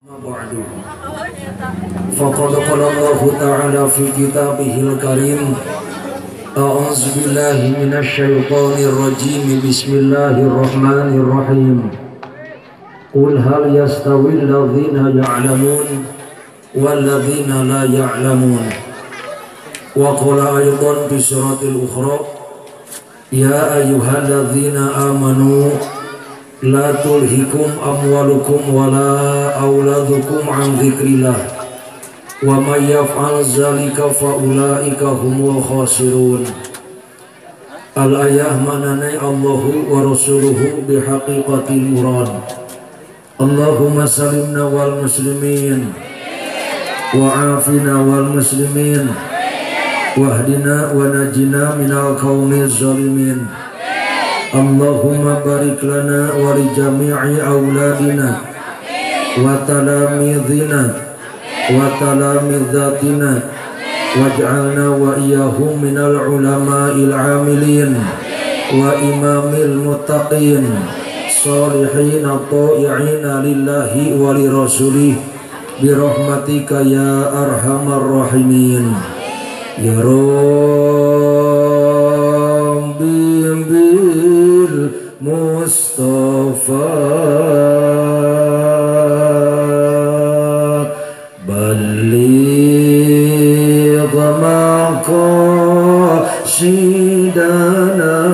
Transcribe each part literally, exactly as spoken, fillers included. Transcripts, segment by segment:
بعد فقد قال الله تعالى في كتابه الكريم أعوذ بالله من الشيطان الرجيم بسم الله الرحمن الرحيم قل هل يستوي الذين يعلمون والذين لا يعلمون وقال أيضا في سورة الأخرى يا أيها الذين آمنوا لا تلهكم أموالكم ولا أولادكم عن ذكر الله ومن يفعل ذلك فأولئك هم الخاسرون. Al-ayah manane Allahu wa rasuluhu bihaqiqatil murad. Allahumma salimna wal muslimin wa afina wal muslimin wahdina wa najina minal qawmi zalimin. Allahumma barik lana wa li jami'i awladina wa talamidhina wa talamidhatina waj'alna wa iyahum minal ulama'il amilin wa imamil muttaqin salihin ta'i'ina lillahi wa li rasulih birahmatika ya arhamar rahimin ya Rabbi bil Mustafa baligh maqasidana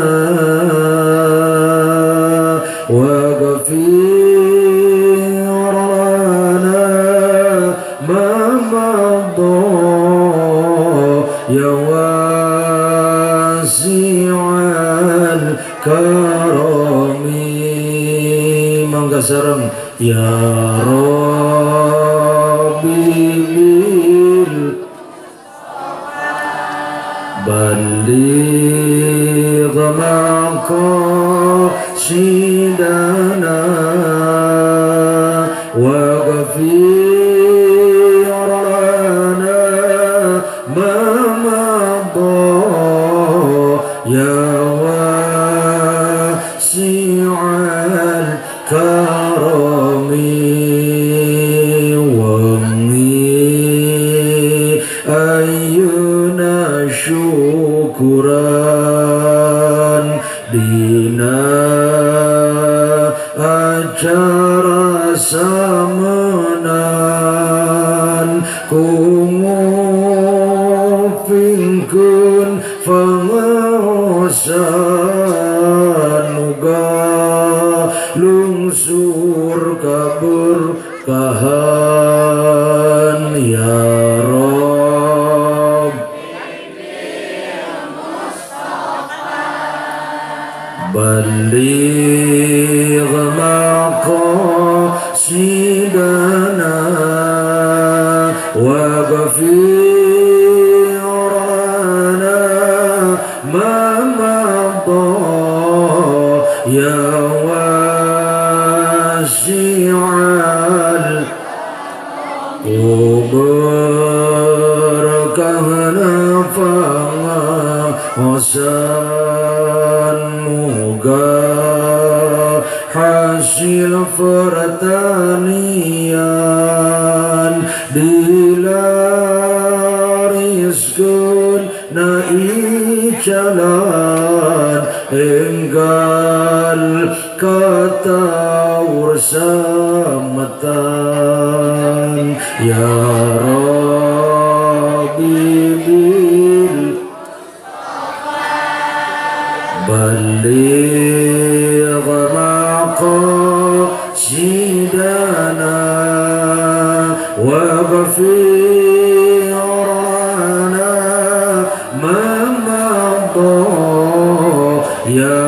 waghfir lana ma madha ya wasi'al karami. Mangga sareng ya Rabbi bil baligh maqasidana waghfir lana ma madha ya wasi'al karami ayyuna syukuran dina acara samenan kungupingkeun pangaosan muga lungsur kaberkahan ya Rabb baligh maqasidana waghfir lana ma madha ya wasi'al berkahna pangaosan muga hasil pertanian dilariskeun na icalan enggal kataur samatan ya Rabbi bil baligh maqasidana waghfir lana ma madha ya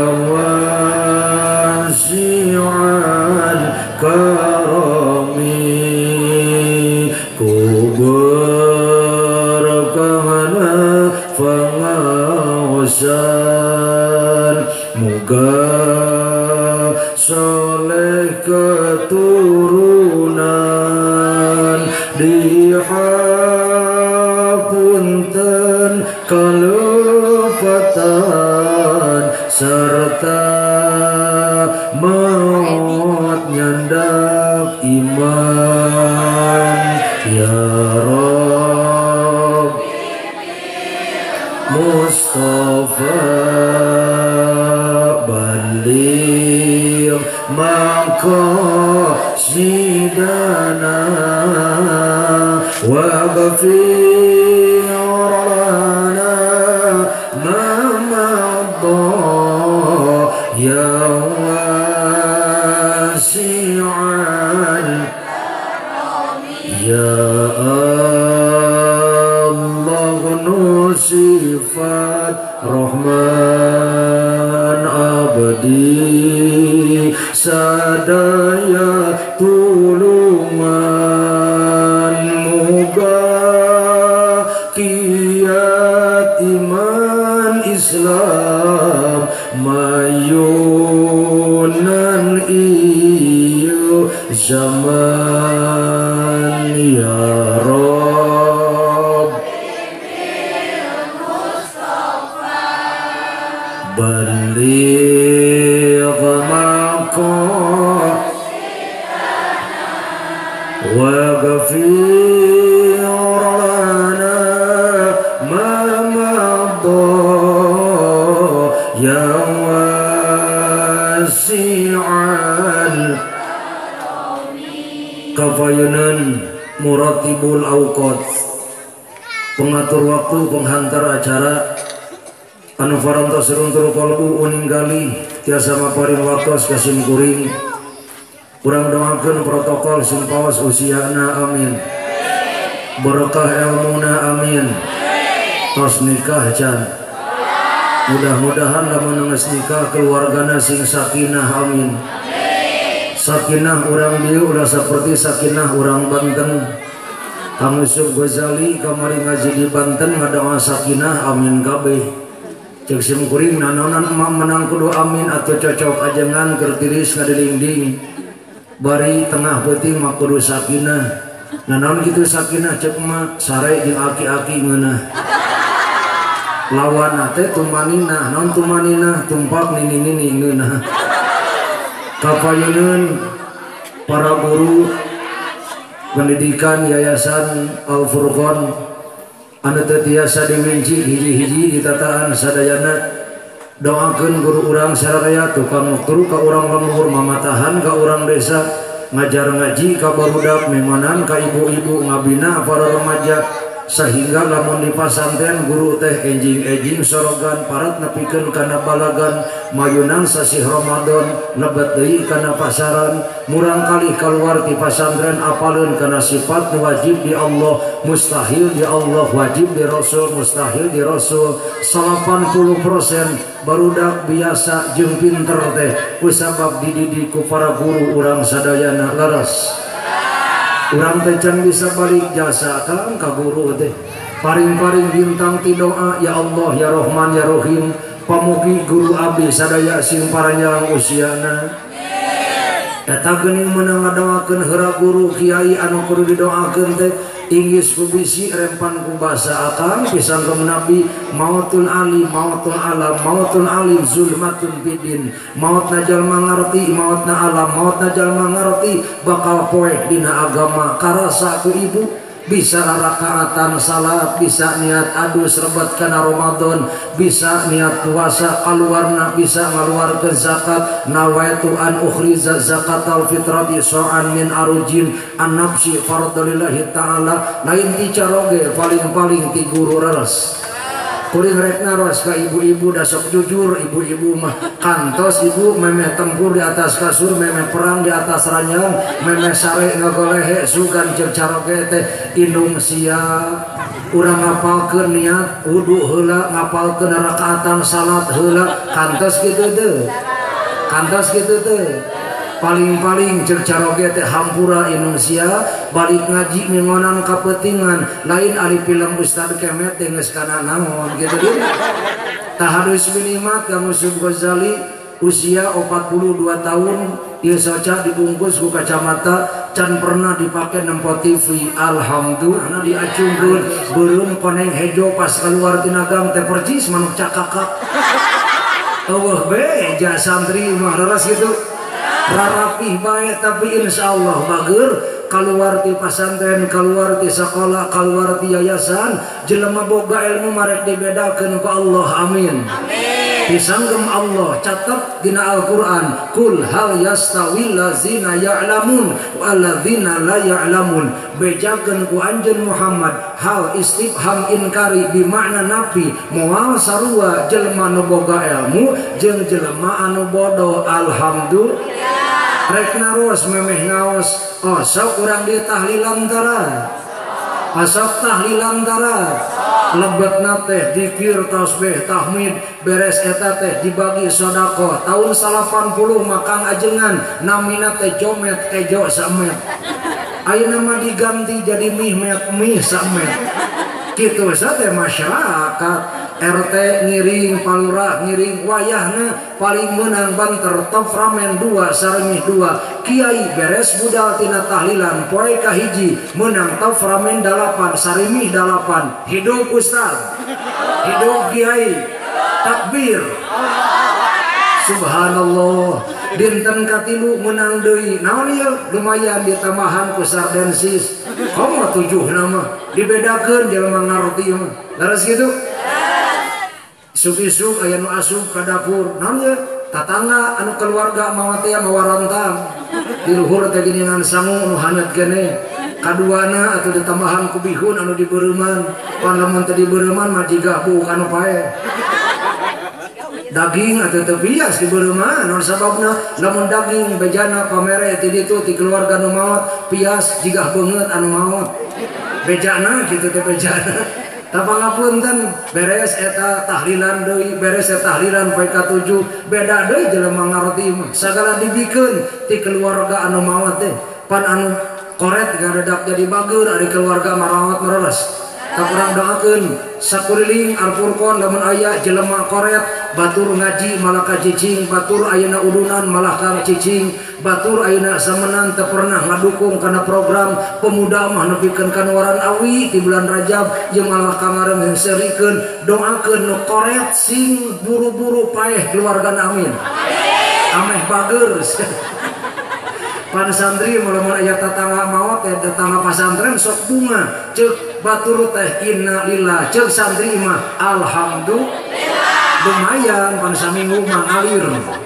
wasi'al karami kuberkahna pangaosan muga soleh keturunan dihapunten kalupatan serta maut nyandak iman Ya Rabb Mustafa baligh maqasidana waghfir lana ma madha ya wasi'al ya Allah sifat Rahman abdi sadaya tulungan muga kiat iman Islam mayunan iyo zaman ya Rabb baligh maqasidana waghfir lana ma madha ya wasi'al kafayunan muratibul awqat pengatur waktu penghantar acara anu farantos runtur kolbu uninggali tiasa maparin waktos kasim kuring kurang doakeun protokol sing pawas usiana amin berkah ilmuna amin tos nikah can mudah-mudahan lamun geus nikah keluargana sing sakinah amin sakinah urang dieu ulah saperti sakinah urang Banten Kang Yusuf Ghazali kamari ngaji di Banten ngadoa sakinah amin kabeh cek sim kuring nanonan emak menang kudu amin atau cocok ajengan kertiris ngadilingding bari tengah peuting mak kudu sakinah nanon gitu sakinah cek emak sare jeung aki-aki ngeunah lawan teh tumanina non tumanina tumpak nini-nini ngeunah kapayeuneun para guru pendidikan Yayasan Al-Furqan anu teu tiasa diwinci hiji-hiji di tataan sadayana doakeun guru urang sararea tukang turu ka urang leluhur mamatahan ka urang desa ngajar ngaji ka barudak memanan ka ibu-ibu ngabina para remaja sehingga lamun di pasantren guru teh enjing-enjing sorogan parat nepikeun kana balagan mayunan sasih Ramadan lebet deui kana pasaran murang kali keluar di pasantren apaleun kana sifat wajib di Allah mustahil di Allah wajib di Rasul mustahil di Rasul delapan puluh persen barudak biasa jeung pinter teh kusabab dididik ku para guru urang sadayana leres urang teh can bisa balik jasa kan ka guru teh paring-paring bintang ti doa ya Allah ya Rahman ya Rahim pamugi guru abdi sadaya sing paranjang usiana eta geuning meunang ngadoakeun heura guru kiai anu kudu didoakeun teh inggis ku bisi rempan ku basa akang pisan ke nabi mautul alim mautul alam mautul alim zulmatun bidin maut najal mangarti mautna alam maut najal mangarti bakal poek dina agama karasa ku ibu bisa rakaatan salat bisa niat adus rebat kana Ramadan bisa niat puasa kaluarna bisa ngaluarkeun zakat nawaitu an ukhriza zakatal fitrati so'an min arujin an nafsi fardalillahi ta'ala lain ti caroge paling-paling ti guru reres kuring rek naros ka ibu-ibu da sok jujur ibu-ibu mah kantos ibu memeh tempur di atas kasur memeh perang di atas ranjang memeh sare ngagolehe sugan jeung caroge teh indung sia urang ngapalkeun niat wudu heula ngapalkeun rakaatan salat heula kantos kitu teh kantos kitu teh paling-paling cek caroge teh hampura Indonesia balik ngaji mingonan kapetingan lain ari film Ustad Kemet teh geus kana naon gitu dia tahadus minimat Kang Yusuf Ghazali usia empat puluh dua tahun ieu soca dibungkus ku kacamata can pernah dipake nempo T V alhamdulillah diacungkeun beureum koneng hejo pas keluar tina gang teh percis manuk cakakak eueuh beja santri mah leres gitu rarapih bae tapi insyaallah bageur keluar ti pasantren, keluar ti sekolah, keluar ti yayasan, jelema boga ilmu marek dibedakeun ku Allah. Amin. Disanggem Allah catat dina Al-Qur'an, kul hal yastawil ladzina ya'lamun walladzina la ya'lamun. Bejakeun ku anjeun Muhammad hal istifham inkari bi makna nafi, moal sarua jelema nu boga ilmu jeung jelema anu bodoh. Alhamdulillah. Rek naros memeh ngaos, oh sok urang di tahlilan tara. Asap tahlilan tara. Lebetna teh dikir tasbih tahmid beres eta teh dibagi sodako tahun salapan puluh makang ajengan namina teh jomet ejo samet ayeuna mah diganti jadi mih met mih samet kitu teh masyarakat. R T ngiring, palurah ngiring, wayahna paling menang banter top ramen dua sarengih dua, kiai beres budal tina tahlilan poe kahiji menang top ramen dalapan sarimih dalapan. Hidup ustaz, hidup kiai, takbir, subhanallah. Dinten katilu menang deui naon ieu lumayan ditambahan ku sardensis komo tujuh nama dibedakeun jelema ngarti mah laras kitu. Isuk-isuk aya nu asup ka dapur naon ye tatangga anu keluarga mawa teh mawa rantang di luhur teh geuningan sangu nu hanet keneh kaduana atuh ditambahan ku bihun anu dibeureman pan lamun teh dibeureman mah jiga buuk anu pae daging atuh teu bias dibeureman naon sababna lamun daging bejana pamere ti ditu ti keluarga nu maot pias jiga beungeut anu maot bejana kitu teh bejana. Tapangapunten beres eta tahlilan deui beres eta tahlilan poe katujuh beda deui jelema ngarti mah sagala dibikeun ti keluarga anu maot teh pan anu koret ngaredak jadi bageur ari keluarga marawat mereres. Tak urang doakeun sakuriling Al-Furqan lamun aya jelema koret batur ngaji malah ka cicing, batur ayeuna udunan malah ka cicing, batur ayeuna samenan teu pernah ngadukung kana program pemuda mah nepikeun kanuaran awi di bulan Rajab jeung malah kamareng serikeun doakeun nu koret sing buru-buru paeh keluargana. Amin. Ameh bageur. Pan santri lamun aya tatangga maot teh tatangga pasantren sok bunga ceuk batur teh inna lillah ceuk santri mah alhamdulillah lumayan pan saminggu mah ngalir.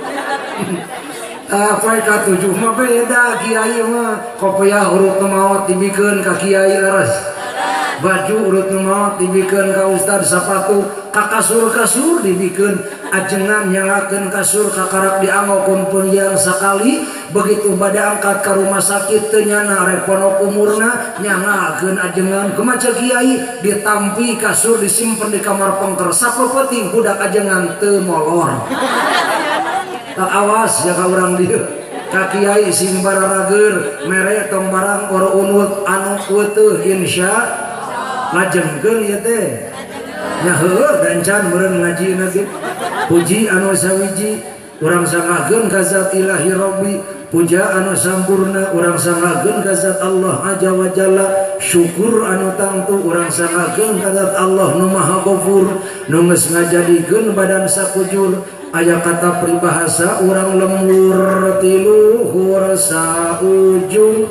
Ah poe katujuh mah beda kiai mah kopiah urut nu maot dibikeun ka kiai leres, baju urut nu maot dibikeun ka ustad, sapatu ka kasur-kasur dibikeun, ajengan nyangakeun kasur kakarak dianggokeun pengiang sakali begitu bada angkat ke rumah sakit teu nyana rek ponok umurna nyangakeun ajengan kumaha kiai ditampi kasur disimpen di kamar pengker sapepeting budak ajengan teu molor. Tak awas ya ka urang dieu ka kiai sing bararager mere tong barang ora unut anu euteuh insya lajengkeun ieu teh nya heueuh dancan meureun ngajina ge puji anu sawiji urang sangageun ka zat ilahi rabbi, puja anu sampurna urang sangageun ka zat Allah azza wa jalla, syukur anu tangtu urang sangageun ka zat Allah nu maha ghafur nu geus ngajadikeun badan sakujur. Aya kata peribahasa urang lembur tiluhur saujung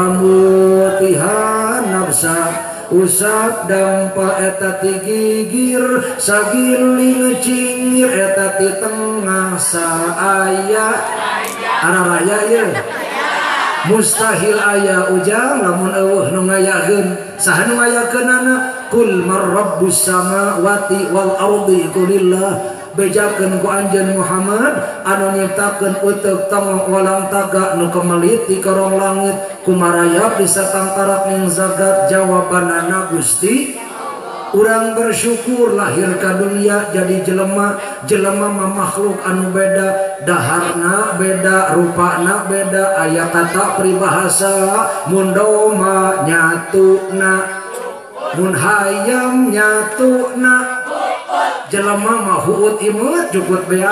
rambutihan nafsa usap dampa eta ti gigir sagiling cingir eta ti tengah saaya araraya ye mustahil aya ujang lamun eueuh nu ngayakeun saha nu ngayakeunana kul mar rabbus samawati wal ardi qulillah. Bejakeun ku anjeun Muhammad anu nyiptakeun uteuk tangong walang taga nu kemelit di korong langit kumarayap bisa tangkarak ning zagat jawabanana Gusti. Urang bersyukur lahir ka dunia jadi jelema, jelema mah makhluk anu beda, daharna beda, rupana beda, aya kata peribahasa mun doma nyatuna mun hayam nyatuna jelema mah huut imut jukut beak.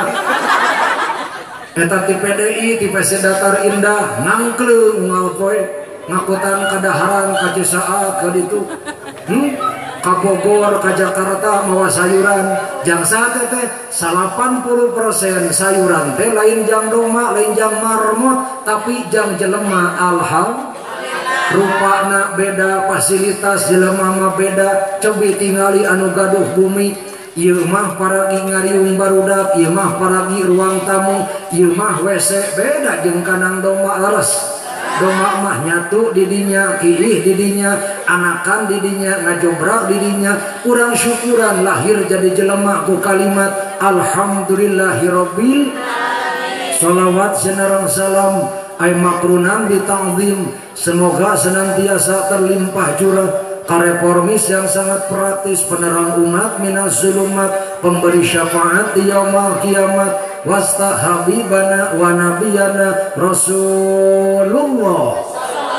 Eta ti P D I ti P C Datar Indah ngangkleung unggal poe ngakutan kadaharan ka Cisaat ka ditu hmm? Ka Bogor ka Jakarta mawa sayuran jang sate teh delapan puluh persen sayuran teh lain jang doma lain jang marmot tapi jang jelema alhamdulillah rupana beda, fasilitas jelema mah beda. Cobi tingali anu gaduh bumi, ieu mah paragi ngariung barudak, ieu mah paragi ruang tamu, ieu mah W C beda jeung kanang domba leres. Domba mah nyatu didinya, kilih didinya, anakan didinya, ngajobrak didinya. Urang syukuran lahir jadi jelema ku kalimat alhamdulillahirabbil alamin. Shalawat senarang salam ay makrunan ditangzim, semoga senantiasa terlimpah curah kareformis yang sangat praktis, penerang umat minas zulumat, pemberi syafaat di yaumul kiamat, wasta habibana wa nabiyana Rasulullah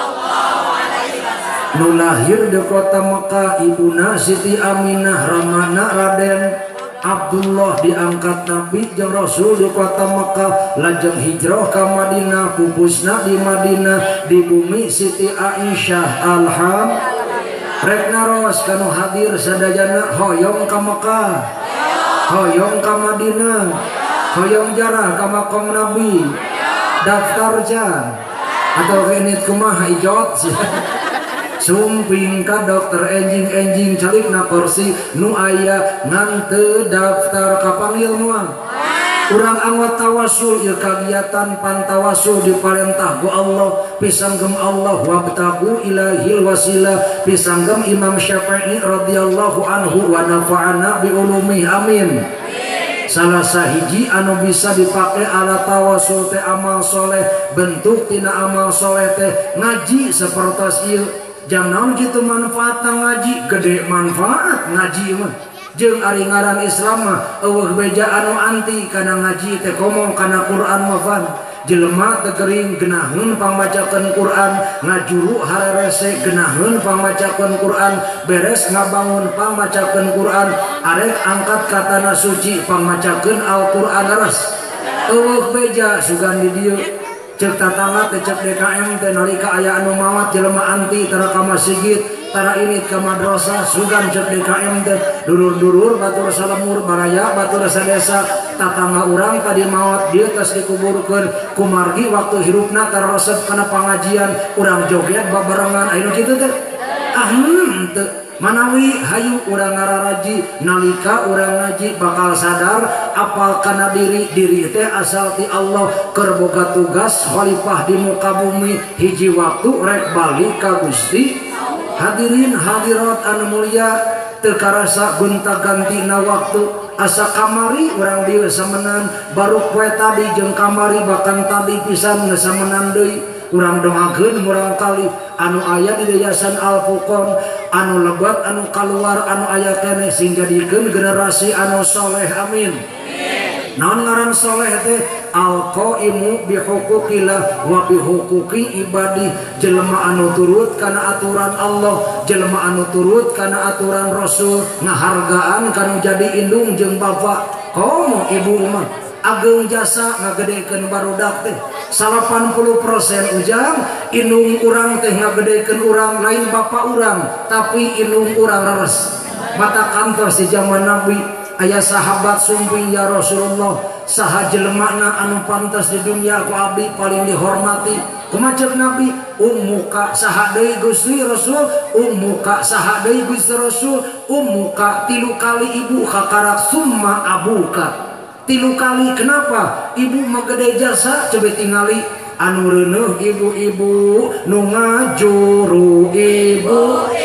nu lahir di kota Mekah. Ibuna Siti Aminah ramana Raden Abdullah diangkat Nabi jeung Rasul di kota Mekah, lajeng hijrah ke Madinah, pupusna di Madinah di bumi Siti Aisyah. Alhamdulillah. Rek naros kanu hadir sadayana hoyong ka Mekah, hoyong ka Madinah, hoyong jarah ka makom Nabi, daftar jan atau genit kumaha ijot sumping ka dokter enjing-enjing calik na kursi nu aya ngan teu daftar ka panggil moal. Urang anggota tawasul ieu kagiatan pantawasul diparentah ku Allah, pisanggem Allah wabtagu ilahil wasilah, pisanggem Imam Syafi'i radhiyallahu anhu wa nafa'ana bi ulumi amin. Salah sahiji anu bisa dipake alat tawasul teh amal soleh, bentuk tina amal soleh teh ngaji sapertos ieu. Jang naon kitu manfaatna ngaji, gede manfaat ngaji mah. Jeung ari ngaran Islam mah eueuh beja anu anti kana ngaji teh komong kana Quran mah fan. Jelema teu geuring geunaheun pangmacakeun Quran, ngajuru hararese geunaheun pangmacakeun Quran, beres ngabangun pangmacakeun Quran, arek angkat katana suci pangmacakeun Al-Qur'an leres. Eueuh beja sugan di dieu. Cek tatangga teh cek D K M teh nalika aya anu maot jelema anti tara ka masjid, tara ini ke madrasah, sugan cek D K M teh dulur-dulur batur salemur baraya batur sadesa tatangga urang tadi maot dieu tos dikuburkeun kumargi waktu hirupna tara resep kana pangajian urang joget babarengan aya kitu teh. Ah henteu manawi hayu urang ngararaji nalika urang ngaji bakal sadar apal kana diri diri teh asal ti Allah keur boga tugas khalifah di muka bumi hiji waktu rek balik ka Gusti. Hadirin hadirat anu mulia, teu karasa gonta-gantina waktu asa kamari urang dieu samenan baru poe tadi jeung kamari bahkan tadi pisan geus samenan deui. Urang doakeun murang kali anu aya di Yayasan Al-Furqon anu lebat anu kaluar anu aya keneh sing jadikeun generasi anu soleh amin. Naon ngaran soleh teh? Al-qaimu bi huquqillah wa bi huquqi ibadi, jelema anu turut kana aturan Allah, jelema anu turut kana aturan Rasul, ngahargaan kanu jadi indung jeung bapa. Komo ibu mah ageung jasa ngagedekeun barudak teh delapan puluh persen ujang indung urang teh ngagedekeun urang lain bapak urang tapi indung urang leres. Mata kantos di zaman Nabi aya sahabat sumping ya Rasulullah saha jelemana anu pantas di dunia ku abdi paling dihormati. Kumacep Nabi ummuka saha deui Gusti Rasul, ummuka saha deui Gusti Rasul, ummuka tilu kali ibu kakarak summa abuka. Tilu kali kenapa? Ibu magede jasa coba tingali anu reuneuh ibu-ibu nu ngajuru ibu.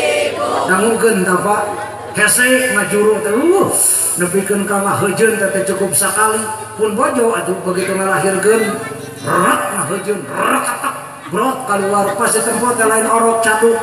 Dangukeun ta Pak? Hese ngajuru teh uh nepikeun ka ngahejeun teh cukup sakali pun bojo atuh begitu ngalahirkeun rak ngahejeun rak atak brot kaluar pas tempo teh lain orok caduk.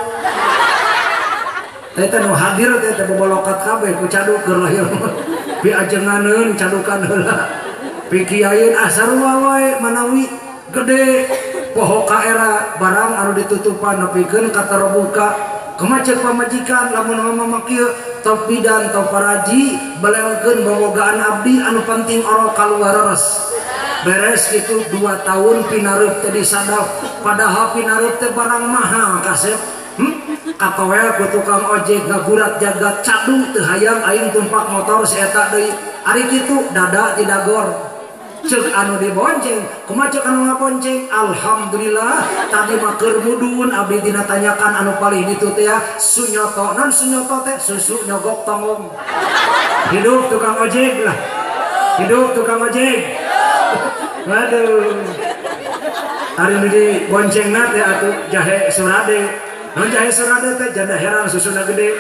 Teh teh nu hadir teh teh bobolokat kabeh ku caduk keur lahir. Pi ajenganeun cadukan heula pikiayeun asar wae manawi gede poho kaera barang anu ditutupan nepikeun ka terbuka kemacet pamajikan lamun mama kieu top bidan top paraji balelkeun bobogaan abdi anu penting oro kaluar res beres itu dua tahun pinareup teh disadap padahal pinareup teh barang mahal kasep. Hmm? Katoel ku tukang ojek ngagurat jagat cadu teu hayang aing tumpak motor si eta deui. Ari kitu dada ti dagor. cek anu dibonceng kumaha cek anu ngabonceng alhamdulillah tadi mah keur mudun abdi dina tanyakan anu paling ditu teh ya sunyoto non sunyoto teh susu nyogok tongong hidup tukang ojek lah hidup tukang ojek waduh hari ini diboncengna teh atuh jahe surade non jahe surade teh janda heran susuna gede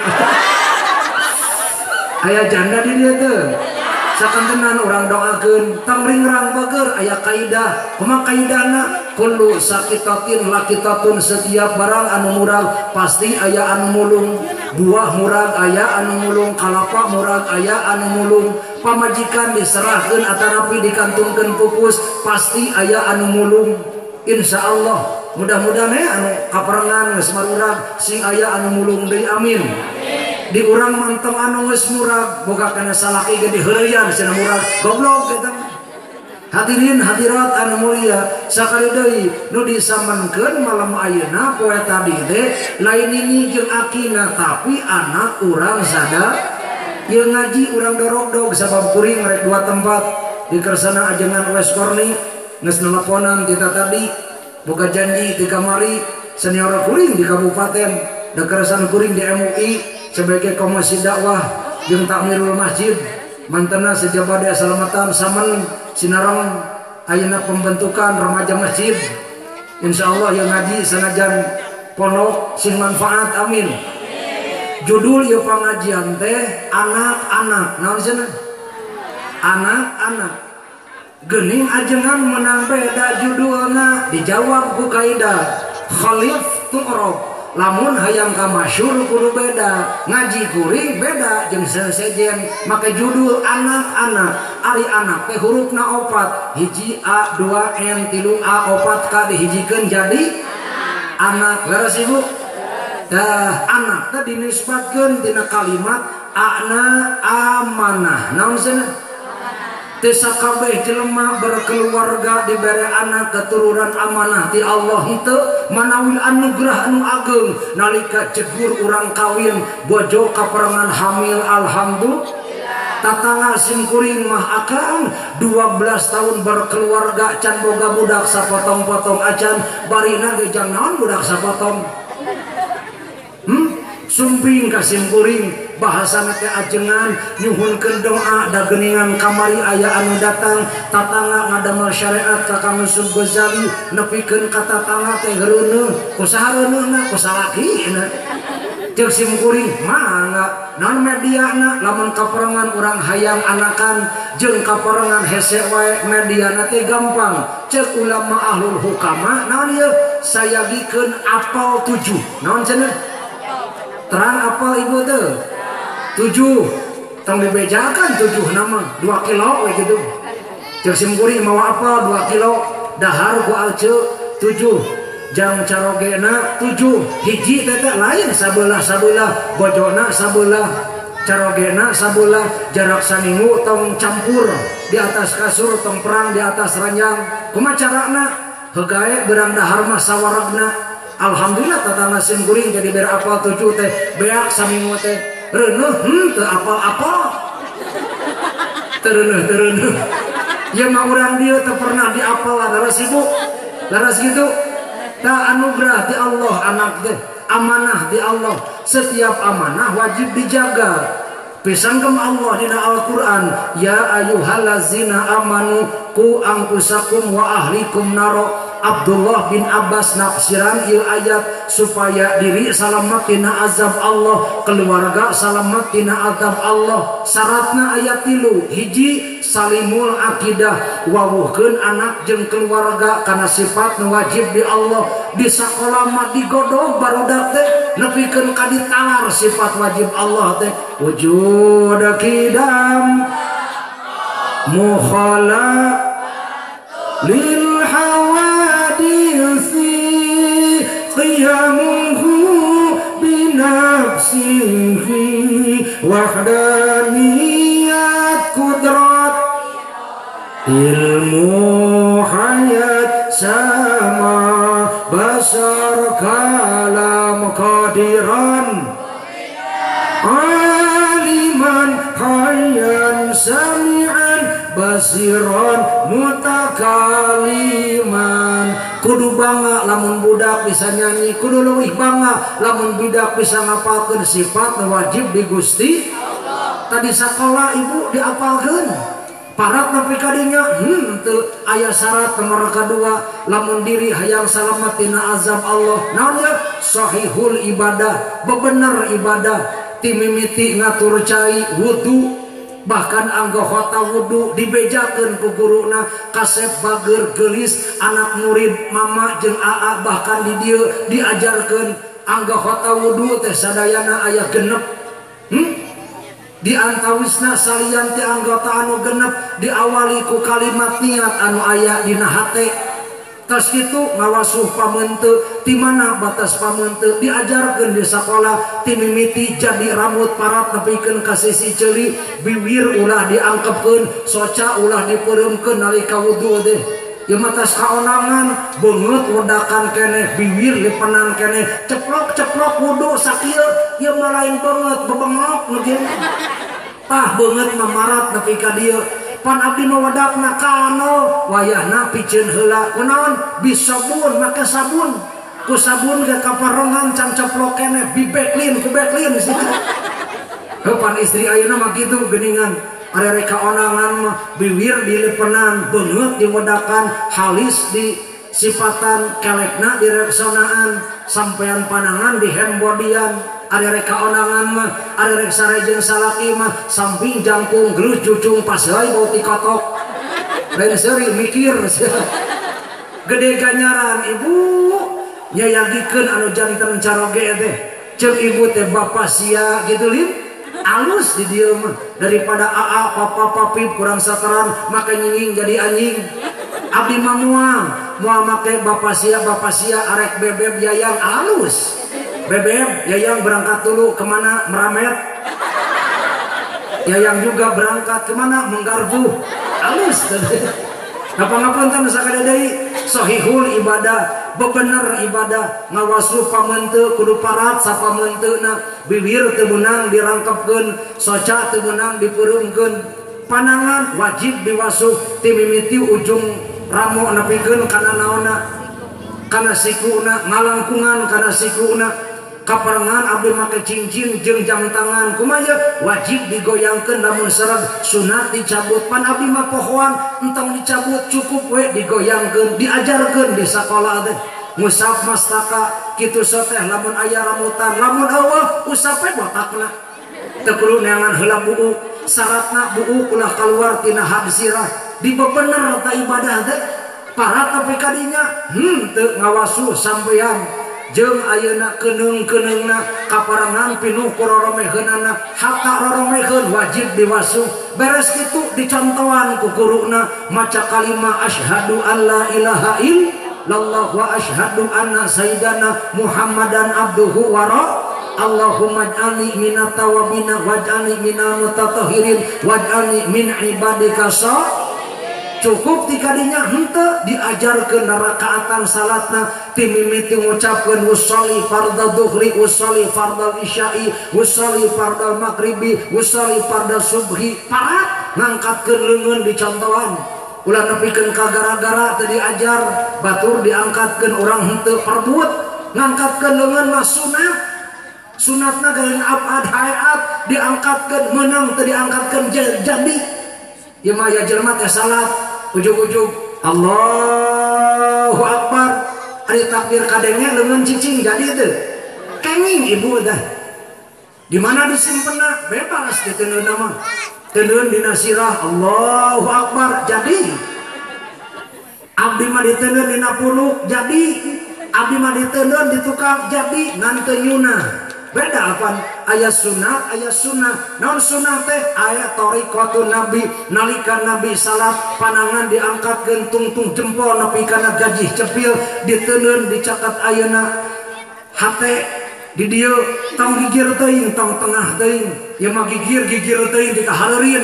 aya janda di dieu teh sakantenan orang doakeun tamringrang bager aya kaidah kumaha kaidahna kullu sakitatin lakitatun setiap barang anu murag pasti aya anu mulung buah murag aya anu mulung kalapa murag aya anu mulung pamajikan diserahkeun atanapi dikantungkeun pupus pasti aya anu mulung insyaallah mudah-mudahan ya anu kaperengan geus marurag sing aya anu mulung deui amin di urang manteng anu geus murag boga kana salaki ge diheureuyan cenah murag goblok eta hadirin hadirat anu mulia sakali deui nu disamenkeun malam ayeuna poe tadi teh lain ini jeung akina tapi anak urang sada ieu ngaji urang dorog-dog sabab kuring rek dua tempat di kersana ajengan West Korni geus nelponan kita tadi boga janji di kamari senior kuring di kabupaten da keresan kuring di M U I sebagai komisi dakwah jeung takmirul masjid mantena sejabade salamatan samen sinarong ayeuna pembentukan remaja masjid insyaallah yang ngaji sanajan pondok sing manfaat amin judul ieu pangajian teh anak-anak naon cenah anak-anak geuning ajengan menang beda judulna dijawab ku kaidah khalif tu'rab lamun hayang ka masyhur kudu beda ngaji kuring beda jeung sesejen make judul anak-anak ari anak teh hurufna opat hiji a dua n tilu a opat ka dihijikeun jadi anak leres ibu dah anak teh dinisbatkeun tina kalimat ana amanah naon cenah teu sakabeh jelema berkeluarga dibere anak keturunan amanah ti Allah henteu manawi anugerah anu ageng nalika jegur urang kawin bojo kaperangan hamil alhamdulillah tatangga sim kuring mah akang dua belas tahun berkeluarga can boga budak sapotong-potong acan barina ge jang naon budak sapotong hmm sumping ka sim kuring bahasana teh ajengan nyuhunkeun doa da geuningan kamari aya anu datang tatangga ngadamel syariat ka Kang Yusuf Ghazali nepikeun ka tatangga teh heureuneuh ku saha heureuneuhna ku salakina ceuk sim kuring mangga naon mediana lamun kaperangan urang hayang anakan jeung kaperangan hese wae mediana teh gampang ceuk ulama ahlul hukama naon ieu sayagikeun apal tujuh naon cenah terang apal ibu teh tujuh tong dibejakan tujuh nama dua kilo kayak gitu cek simkuri mau apa dua kilo dahar ku alce tujuh jang carogena tujuh hiji tete lain sabelah sabelah bojona sabelah carogena sabelah jarak saminggu tong campur di atas kasur tong perang di atas ranjang kumaha carana hegae berang dahar mah sawaragna alhamdulillah tatangga simkuring jadi berapal tujuh teh beak saminggu teh reuneuh hmm teu apal-apal tereuneuh tereuneuh ya mah urang dieu teu pernah diapal laras ibu laras gitu ta anugerah di Allah anak teh amanah di Allah setiap amanah wajib dijaga pisangkeun Allah dina Al-Qur'an ya ayyuhallazina amanu qu anfusakum wa ahlikum naro Abdullah bin Abbas nafsiran ieu ayat supaya diri salamet tina azab Allah keluarga salamet tina azab Allah syaratna ayat tilu hiji salimul akidah wawuhkeun anak jeung keluarga kana sifat nu wajib di Allah di sakola mah digodog barudak teh nepikeun ka ditalar sifat wajib Allah teh wujud kidam mukhala lil hawadisi qiyamuhu binafsihi wahdaniyat kudrat ilmu hayat sama basar kalam qadiran aliman hayyan sami'an basiron mutakaliman. Kudu bangga lamun budak bisa nyanyi, kudu leuwih bangga lamun budak bisa ngapalkeun sifat wajib di Gusti Allah. Tadi sakola ibu diapalkeun parat nepi kadinya hmm teu aya syarat nomor kedua lamun diri hayang salamet tina azab Allah. Naon ya? Sahihul ibadah, bebener ibadah, timimiti ngatur cai wudu, bahkan anggota wudu dibejakeun ku guruna, kasep bager gelis anak murid mama jeung aa, bahkan di dieu diajarkeun anggota wudu teh sadayana aya genep. hmm? Di antawisna salian ti anggota anu genep diawali ku kalimat niat anu aya dina hate. Tas kitu ngawasuh pamenteun, ti mana batas pamenteun diajarkeun di sakola, ti mimiti jadi rambut parat nepikeun ka sisi ceuli, bibir ulah diangkepkeun, soca ulah dipeureumkeun nalika wudu teh. Ieu mah tas kaonangan beungeut wedakan keneh, bibir lipenan keneh, ceplok-ceplok wudu sakieu, ieu mah lain beungeut bebengok nu kieu. Tah beungeut mah marat nepi ka dieu. Pan abdi mah wadakna kano wayahna piceun heula kunaon bisabun make sabun ku sabun ge kaparongan can ceplok keneh bibeklin ku beklin heuh pan istri ayeuna mah kitu geuningan arek kaonangan mah bibir dilipenan beungeut diwedakan halis di sifatan kelekna direksonaan sampean panangan di hembodian. Arek kaonangan mah arek sarejeng salaki mah samping jangkung geus cucung pas heui bau ti kotok lain seuri mikir gede ganyaran ibu nyayagikeun anu janten caroge teh ceuk ibu teh bapa sia gitu lin alus di dieu mah daripada aa papa papi kurang sateran make nyinging jadi anjing. Abdi mah moal moal make bapa sia bapa sia arek bebeb yayang alus. Bebeb, Yayang berangkat dulu kemana? Meramet. Yayang juga berangkat kemana? Menggarpu. Alus. Ngapa-ngapunten sakadadai sahihul ibadah, bebener ibadah, ngawasuh pamenteun kudu parat sapamenteuna, bibir teu meunang dirangkepkeun, soca teu meunang dipeureumkeun, panangan wajib diwasuh ti mimiti ujung ramo nepikeun kana naonna? Kana sikuna, ngalangkungan kana sikuna. Kaparengan abdi make cincin jeung jam tangan kumaha wajib digoyangkeun lamun sareng sunat dicabut. Pan abdi mah pohoan entong dicabut cukup we digoyangkeun diajarkeun di sakola teh musaf mastaka kitu teh lamun aya ramutan lamun eueuh usap we botakna teu kudu neangan heula buuk syaratna buuk ulah kaluar tina hadisirah di bebener ta ibadah teh parat tapi kadinya hmm teu ngawasuh sampean jeung ayeuna keneung-keneungna kaparangan pinuh ku roromeheunana hatta roromeheun wajib diwasuh. Beres kitu dicontohan ku guruna maca kalimah asyhadu alla ilaha illallah wa asyhadu anna sayyidana Muhammadan abduhu wa Allahumma ij'alni minat tawabina waj'alni minal mutatahhirin waj'alni min ibadika sha. Cukup tikadinya henteu diajarkeun rakaatan salatna ti mimiti ngucapkeun usolli fardhu dhuhri usolli fardhu isya'i usolli fardhu maghribi usolli fardhu subhi parat ngangkatkeun leungeun dicontohan ulah nepikeun ka gara-gara teu diajar batur diangkatkeun urang henteu perbuat ngangkatkeun leungeun mah sunat sunatna geuning abad hayat diangkatkeun meunang teu diangkatkeun jadi ieu mah ya jelema teh salat ujug-ujug Allahu Akbar ari takbir kadenge leungeun cicing jadi teu kenging ibu teh di mana disimpenna bebas di teuneunna mah teuneun dina sirah Allahu Akbar jadi abdi mah diteuneun dina puluk jadi abdi mah diteuneun di tukang jadi ngan teu nyunah beda apa ayat sunat ayat sunnah naon sunnah teh ayat thariqatun nabi nalika nabi salat panangan diangkatkeun tungtung jempol nepi kana gajih cepil diteuneun dicatat ayeuna hate di dieu tong gigir teuing tong tengah teuing ieu mah gigir gigir teuing dikahareureun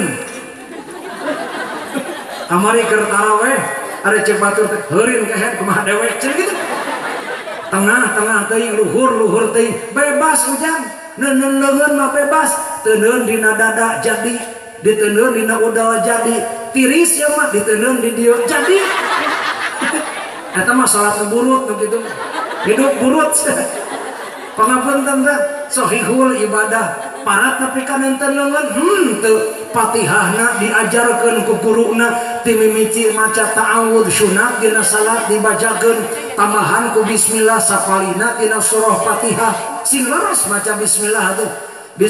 kamari keur taraweh are cek batur teh heureun kehet kumaha dewek cenah kitu tengah-tengah teuing luhur-luhur teuing bebas ujang neuneun leungeun mah bebas teuneun dina dada jadi diteundeun dina udal jadi tiris ya mah diteundeun di dieu jadi eta mah salat burut begitu hidup burut pangapunten teh sahihul ibadah parat tapi kan enten leungeun hmm teu Fatihahna diajarkeun ku guruna ti mimiti maca ta'awudz sunat dina salat dibacakeun tambahan ku bismillah sapalina dina surah Fatihah sing leres maca bismillah tuh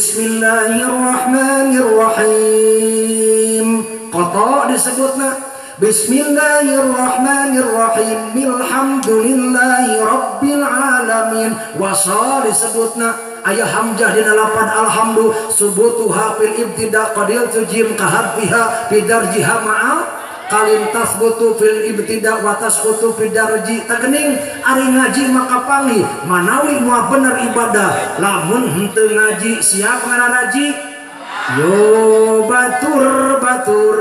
Bismillahirrahmanirrahim qata disebutna Bismillahirrahmanirrahim Alhamdulillahi Rabbil Alamin Wasal disebutna ayah hamzah dina lapan alhamdu subutuha fil ibtida qadil tujim kaharfiha bidarjiha ma'al kalim tasbutu fil ibtida wa tasbutu bidarji tagening ari ngaji maka pangi manawi moal bener ibadah lamun henteu ngaji siap ngararaji yo batur batur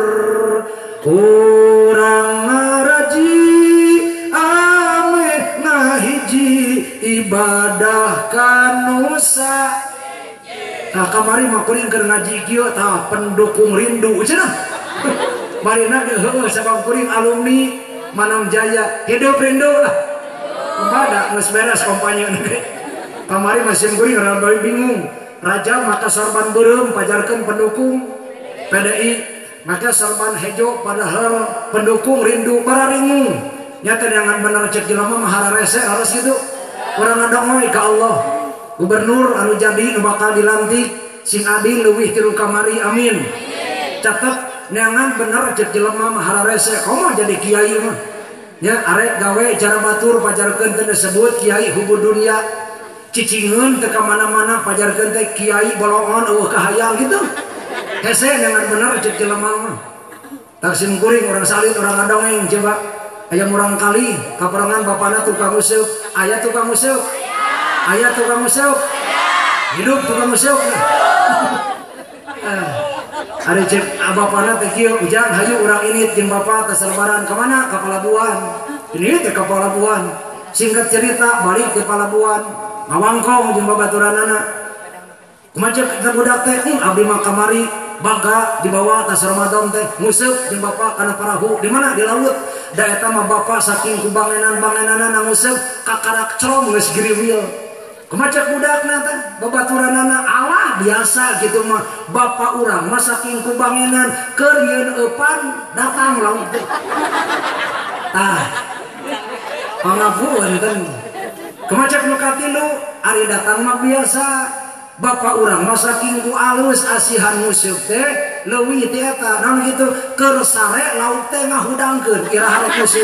urang ngaraji ame ngahiji ibadah kanusa nah kamari mah kuring keur ngaji kieu tah pendukung rindu cenah marina ge heuh sabab kuring alumni Manam Jaya hidup rindu lah umpada geus beres kampanye kamari masih kuring rada bingung raja maka sorban beureum pajarkeun pendukung P D I maka sorban hejo padahal pendukung rindu bararingung nyata dengan bener cek jelema mah hararese harus gitu urang ngadongoy ka Allah gubernur anu jadi nu bakal dilantik sing adil leuwih tilu kamari amin catet neangan bener cek jelema mah hararese komo jadi kiai mah nya arek gawe cara batur pajarkeun teh disebut kiai hubud dunia cicingeun teu ka mana-mana pajarkeun teh kiai bolongan eueuh kahayang gitu hese dengan bener cek jelema mah taksim kuring orang salit orang ngadongeng coba aya murang kali kaperangan bapana tukang useup aya tukang useup aya tukang useup hidup tukang useup ada cek bapana teh kieu ujang hayu urang ini jeung bapa teh salebaran ka mana ka Palabuhan ini teh ka Palabuhan singkat cerita balik ke Palabuhan ngawangkong jeung babaturanana kumaha cek budak teh abdi mah kamari baga di bawah tas Ramadan teh nguseup jeung bapa kana perahu di mana di laut da eta mah bapa saking kubangenan-bangenanna nguseup kakarak crom geus giriwil kumaha cek budakna teh babaturanana alah biasa gitu mah bapa urang mah saking kubangenan keur yeun eupan datang laut teh tah pangapuan teh kumaha cek nu katilu ari datang mah biasa Bapak urang masa kingku alus asihan musik teh leuwih ti eta naon kitu keur sare laut teh ngahudangkeun iraha musik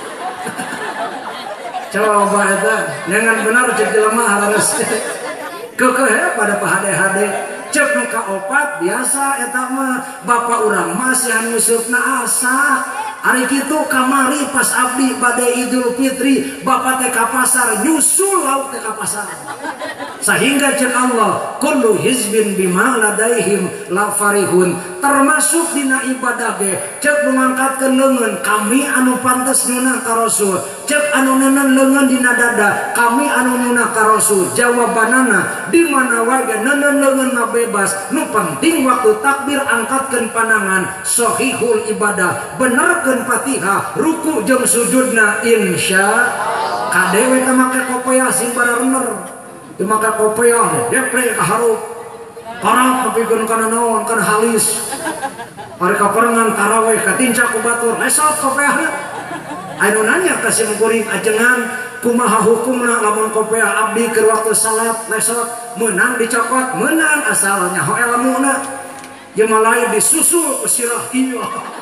coba eta dengan benar cek jelema harus keukeuh pada pahade-hade cek nu kaopat biasa eta mah bapak urang mah asihan musukna asa ari kitu kamari pas abdi bade Idul Fitri bapak teh ka pasar nyusul lauk teh ka pasar sehingga cek Allah kullu hizbin bima ladaihim la farihun termasuk dina ibadah ge cek mangkatkeun leungeun kami anu pantes nyuna ka Rasul cek anu neuneun leungeun dina dada kami anu nyuna ka Rasul jawabanana di mana wae ge neuneun leungeun mah bebas nu penting waktu takbir angkatkeun pandangan sahihul ibadah benerkeun Fatihah ruku jeung sujudna insya kadewe teh make kopiah sing bener dimaka kopiah depre kaharup karak nepikeun kana naon kana halis ari kaperengan tarawih katincak ku batur lesot kopiahna anu nanya ka sim kuring ajengan kumaha hukumna lamun kopiah abdi keur waktu salat lesot meunang dicokot meunang asal nyaho ilmuna jeung malai disusul ku sirah ieu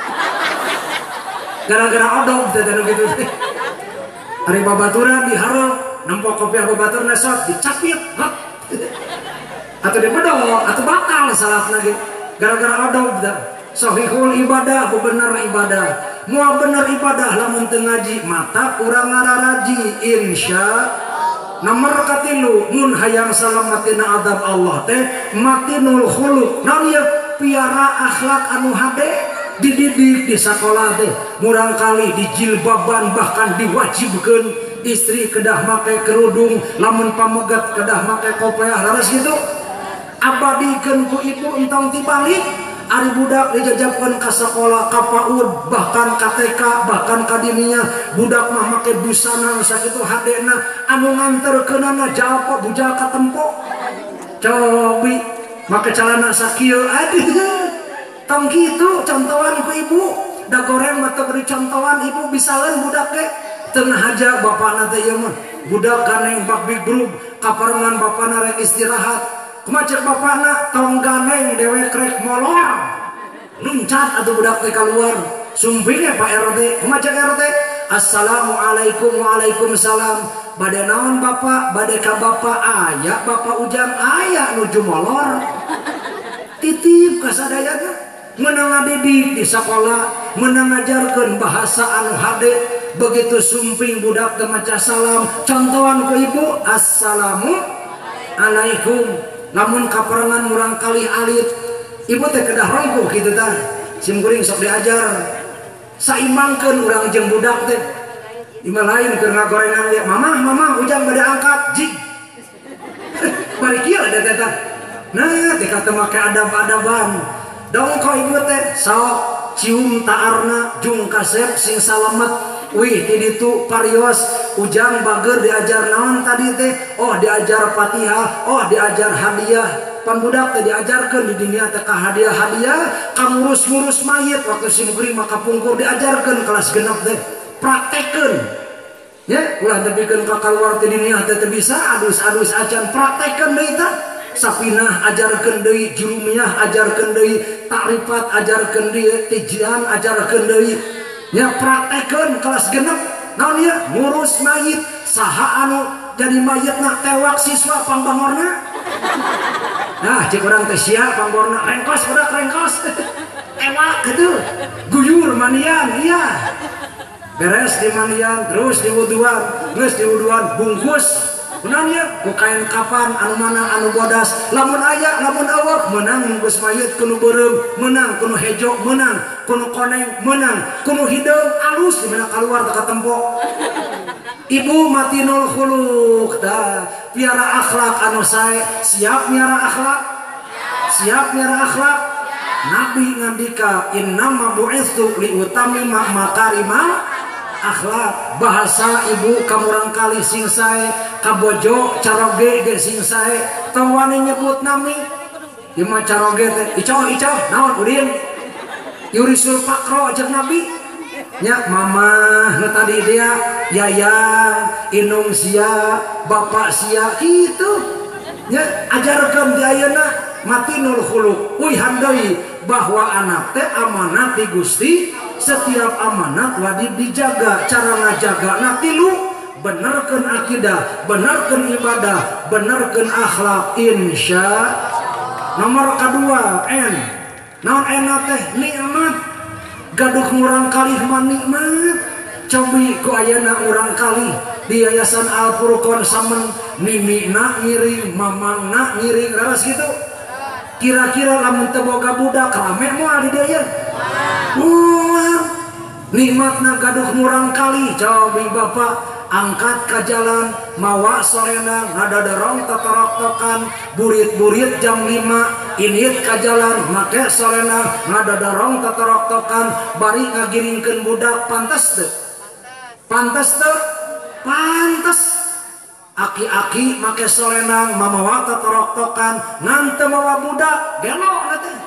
gara-gara odog teh anu kitu teh ari babaturan dihareup nempok kopiah babatur nesot dicapit atau dibedol atau bakal salat lagi gara-gara odog sahihul ibadah bener ibadah mau bener ibadah lamun teu ngaji mata urang ngararaji insya nomor katilu mun hayang salamatina adab Allah teh matinul khuluq naon ieu piara akhlak anu hade dididik di sekolah teh murang kali dijilbaban bahkan diwajibkeun istri kedah make kerudung lamun pamegat kedah make kopiah laras gitu abadikeun ku ibu entong tibalik ari budak dijajabkeun ka sekolah ka PAUD bahkan ka T K bahkan ka dinia budak mah make busana sakitu hadena anu nganterkeunana jalpa bujal ka tempo cobi make calana sakieu aduh tong kitu contohan ku ibu da goreng mah teu beri contohan ibu bisaeun budak ge tengah haja bapana teh ieu mah budak ganeng bak big group kaparengan bapana rek istirahat kumaha cek bapana tong ganeng dewek rek molor luncat atuh budak teh keluar sumping Pak R T kumaha cek R T assalamualaikum waalaikumsalam bade naon bapak bade ka bapak aya bapak ujang aya nuju molor titip ka sadayana meunang ngadidik di sekolah meunang ngajarkeun bahasa anu hade begitu sumping budak teh maca salam contohan ku ibu assalamualaikum lamun kaperangan murang kali alit ibu teh kedah rongkuh kitu tah sim kuring sok diajar saimbangkeun urang jeung budak teh imah lain keur ngagorengan ya mamah mamah ujang bade angkat jig bari kieu ada teh tah nah teh kata make adab-adaban dongko ibu teh sok cium taarna jung kasep sing salamet wih di ditu parios ujang bager diajar naon tadi teh oh diajar Fatihah oh diajar hadiah pan budak teh diajarkeun di dunia teh ka hadiah-hadiah ka ngurus-ngurus mayit waktu sim kuring maka pungkur diajarkeun kelas genep teh praktekeun ya ulah tepikeun ka kaluar teh dunia teh teu bisa adus-adus acan praktekeun deui tah sapinah ajarkeun deui jurumiyah ajarkeun deui takrifat ajarkeun deui tijian ajarkeun deui nya praktekeun kelas genep naon ieu ngurus mayit saha anu jadi mayitna tewak siswa pangbangorna nah cik urang teh sia pangbangorna rengkos budak rengkos tewak kitu guyur manian iya beres di manian terus di wuduan geus di wuduan bungkus kunaon ieu ku kain kapan anu mana anu bodas lamun aya lamun eueuh meunang bungkus mayit kudu beureum meunang kudu hejo meunang kudu koneng meunang kudu hideung alus di mana keluar teh ka tempo ibu matinul khuluq tah piara akhlak anu sae siap miara akhlak siap miara akhlak nabi ngandika innama bu'istu li utamima makarimal akhlak bahasa ibu kamurang kali sing sae kabojo caroge ge sing sae tong wani nyebut nami ieu mah caroge teh icoh icoh naon udin yurisul pakro jeung nabi nya mamah nu tadi dia yayang inung sia bapak sia kitu nya ajarkeun di ayeuna matinul khuluq uy handai bahwa anak teh amanat di Gusti setiap amanat wajib dijaga cara ngajaga nanti lu benerkeun akidah benerkeun ibadah benerkeun akhlak insya nomor kedua N naon enak teh nikmat gaduh ngurang kalih mah nikmat cobi ku ayeuna urang kalih di Yayasan Al Furqon samen mimina ngiring mamangna ngiring raras gitu kira-kira lamun teu boga budak rame moal di dieu wah nikmatna gaduh murang kali cobi bapak angkat ke jalan mawa sorena ngadadarong tatorok-tokan burit-burit jam lima init ke jalan make sorena ngadadarong tatorok-tokan bari ngagiringkeun budak pantes teu pantes teu pantes aki-aki make sorenang mamawa tatorok-tokan ngan teu mawa budak gelok teh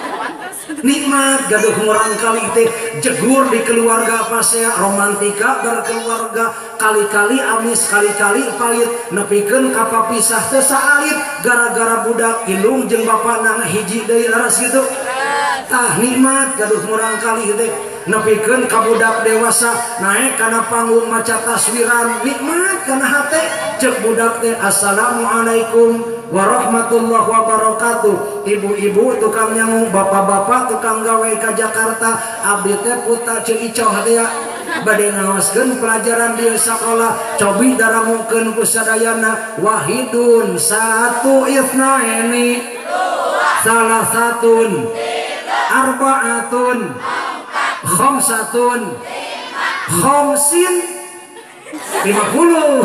nikmat gaduh murang kali teh jegur di keluarga pasea romantika berkeluarga kali-kali amis kali-kali pahit nepikeun ka papisah teu saalit gara-gara budak indung jeung bapana hiji deui laras kitu tah nikmat gaduh murang kali teh nepikeun ka budak dewasa naik kana panggung maca taswiran nikmat kana hate cek budak teh assalamualaikum warahmatullahi wabarakatuh ibu-ibu tukang nyangu bapak-bapak tukang gawe ka Jakarta abdi teh puta ceuk icoh teh bade ngaoskeun pelajaran di sekolah cobi darangukeun ku sadayana wahidun satu itsnaini salah satun arbaatun khamsatun khamsin lima puluh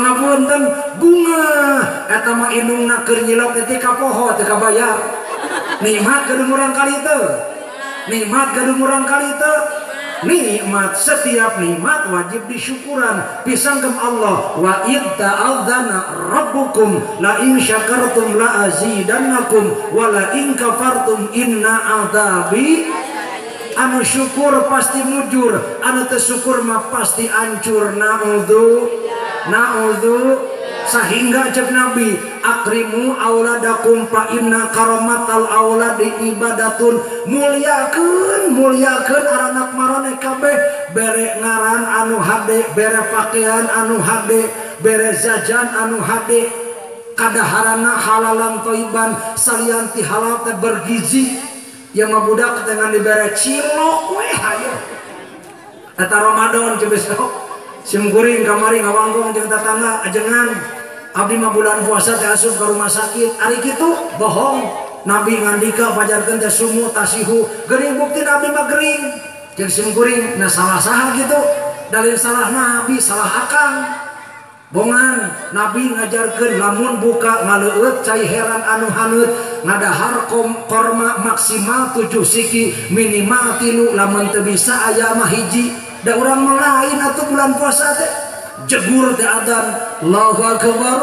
kapangapunten bunga eta mah indungna keur nyilok teh ka poho teh kabayar nikmat gedung orang kali itu, nikmat gedung orang kali itu, nikmat setiap nikmat wajib disyukuran. Pisangkem Allah wa idza adzana rabbukum la in syakartum la azidannakum wa la in kafartum inna adzabi. Anu syukur pasti mujur, anu teu syukur mah pasti hancur. Naudzu naudzu. Sehingga cek Nabi, akrimu auladakum fa inna karamatal auladi ibadatun. Mulyakeun mulyakeun anak marane kabeh, bere ngaran anu hade, bere pakaian anu hade, bere jajan anu hade, kadaharana halalan thayyiban, salian ti halal teh bergizi. Yang mah budak dengan dibere cilok we hayu. Eta Ramadan coba sok sim kuring kamari ngawanggong jeung tetangga ajengan abdi mah bulan puasa teh asup ke rumah sakit. Ari kitu bohong. Nabi ngandika pajarkeun teh sumu tasihu. Geuning bukti Nabi mah geuning. Jeung sim kuring na salah saha kitu. Dalil salah Nabi, salah akang. Bongan Nabi ngajarkeun lamun buka ngaleueut cai heran anu haneut ngadahar korma maksimal tujuh siki, minimal tilu, lamun teu bisa aya mah hiji. Da urang mah lain atuh bulan puasa teh. Jegur teh adzan, Allahu akbar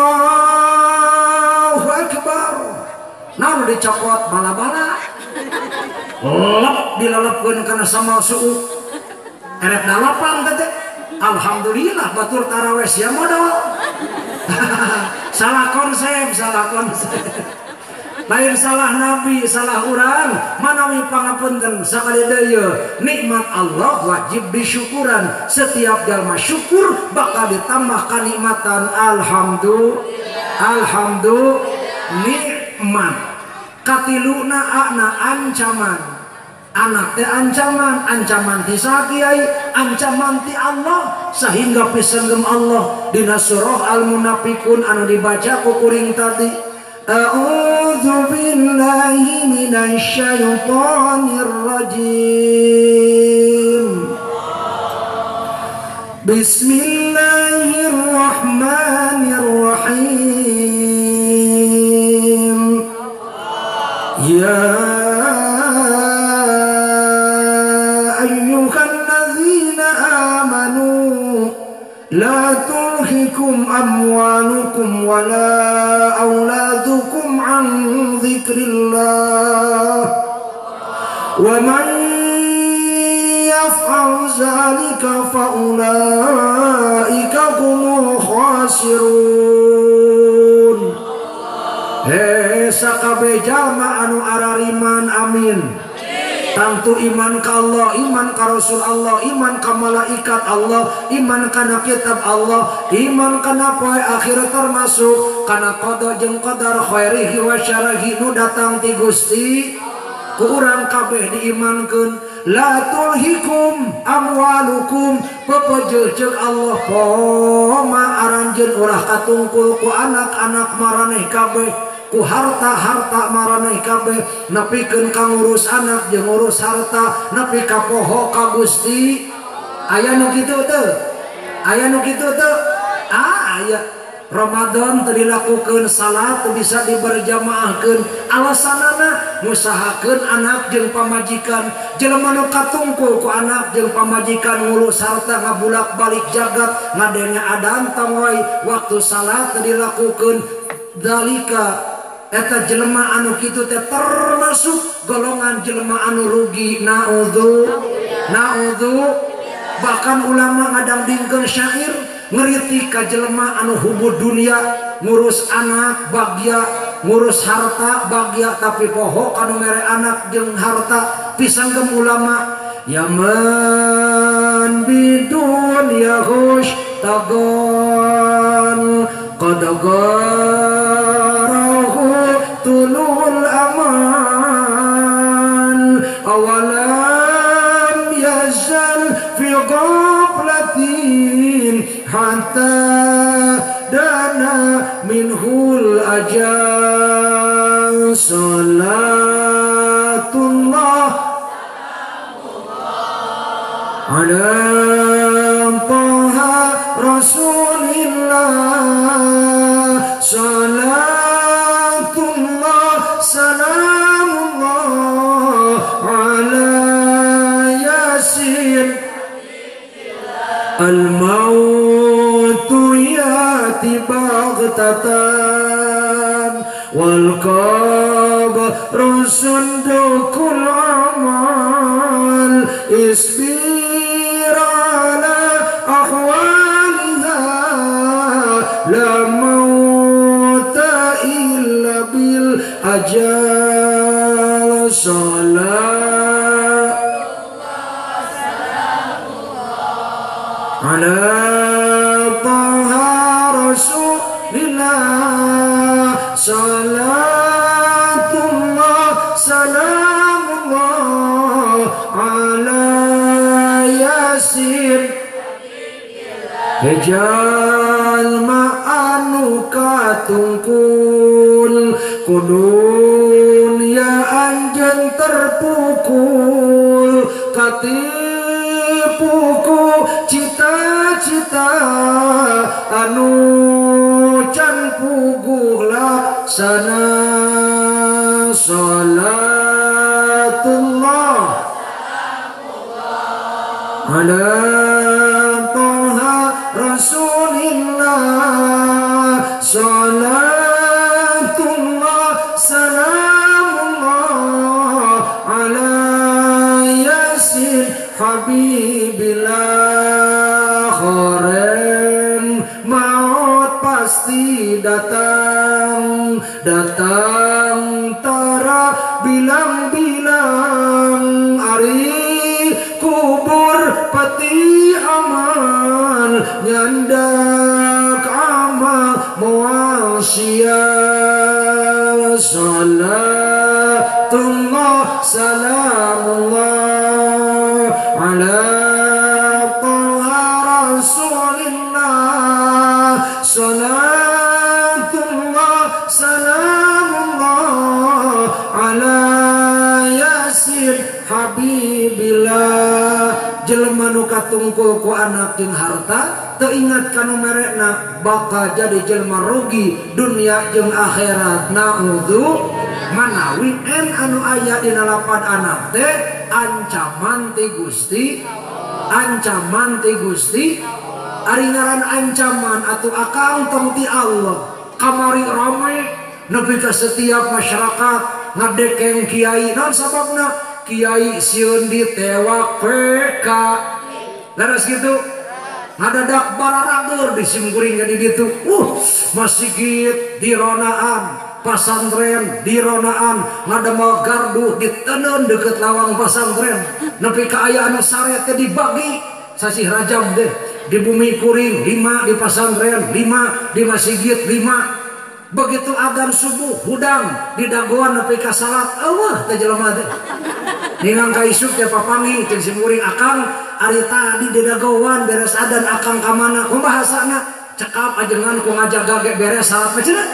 Allahu akbar. Naon dicokot bala-bala. Lep dilelepkeun kana samal suuk. Erek dalapan teh. Alhamdulillah batur tarawih sia modal. Salah konsep, salah konsep. Lain salah Nabi, salah urang. Manawi pangapunten sakali deui. Nikmat Allah wajib disyukuran. Setiap jalma syukur bakal ditambah kanikmatan. Alhamdulillah. Alhamdulillah. Nikmat. Katiluna ana ancaman. Anak teh ancaman, ancaman ti sakiai, ancaman ti Allah. Sehingga pisanggem Allah dina surah Al-Munafiqun anu dibaca ku kuring tadi. A'udzu billahi minasy syaithanir rajim. Bismillahirrahmanirrahim. Ya لا تلهكم أموالكم ولا أولادكم عن ذكر الله ومن يفعل ذلك فأولئك هم الخاسرون. Hei sakabeh jalma anu arariman amin. Tantu iman ka Allah, iman ka Rasul Allah, iman ka malaikat Allah, iman kana kitab Allah, iman kana poe akhir termasuk kana qada jeung qadar khairihi wa syarrihi nu datang ti Gusti. Ku urang kabeh diimankeun. La tulhikum amwalukum, pepejeul ceuk Allah poma aranjeun ulah katungkul ku anak-anak maraneh kabeh. Ku harta-harta maraneh kabeh nepikeun ka ngurus anak jeung ngurus harta nepi ka poho ka Gusti. Aya nu kitu teu? Aya nu kitu teu? Ah aya. Ramadan teu dilakukeun salat teu bisa diberjamaahkeun. Alasanana ngusahakeun anak jeung pamajikan. Jelema nu katungkul ku anak jeung pamajikan ngurus harta ngabulak-balik jagat ngadenge adan tangwai waktu salat teu dilakukeun. Dalika eta jelema anu kitu teh termasuk golongan jelema anu rugi. Naudzu naudzu. Bahkan ulama ngadangdingkeun syair ngeriti ka jelema anu hubud dunia, ngurus anak bagya, ngurus harta bagya, tapi poho kanu mere anak jeung harta. Pisanggem ulama yaman bidun yahush tagon qadagarahu tulul aman awalam yazal fi ghaflatin hatta dana minhul ajal. Salatullah ala taha rasulillah. Salatullah salam batatan wal qabru sundukul amal isbir ala ahwaliha la mauta illa bil ajal salat ala taha rasulillah salatullah salamullah ala yasin hejal ma'anu katungkul kudun ya anjen terpukul katipuku cita-cita anu can puguh laksana salatullah ala taha rasulillah salatullah salamullah ala yasin habibillah khoren maut pasti datang datang tara bilang-bilang ari kubur peti aman nyandak amal mual sial salatullah salamullah ala taha rasulillah salatullah salamullah ala yasin habibillah jelema nu katungkul ku anak jeung harta teu ingat kanu merekna bakal jadi jelema rugi dunia jeung akhirat naudzu manawi en anu aya dina lapan anak teh ancaman ti Gusti ancaman ti Gusti ari ngaran ancaman atuh akang tong ti Allah kamari rame nepi ka setiap masyarakat ngadekeng kiai naon sababna kiai sieun ditewak P K laras gitu ngadadak bararager di simkuring jadi gitu uh masjid dironaan pasantren dironaan ngademel gardu diteneun deket lawang pasantren nepi ka aya anu sare teh dibagi sasih rajam deh di bumi kuring lima di pasantren lima di masjid lima begitu adzan subuh hudang di dagoan nepi ka salat eueuh teh jelema teh ningang ka isuk teh papangi jeung simkuring akang ari tadi di dagoan beres adzan akang ka mana kumaha bahasana cekap ajengan ku ngajaga ge beres salat mah cenah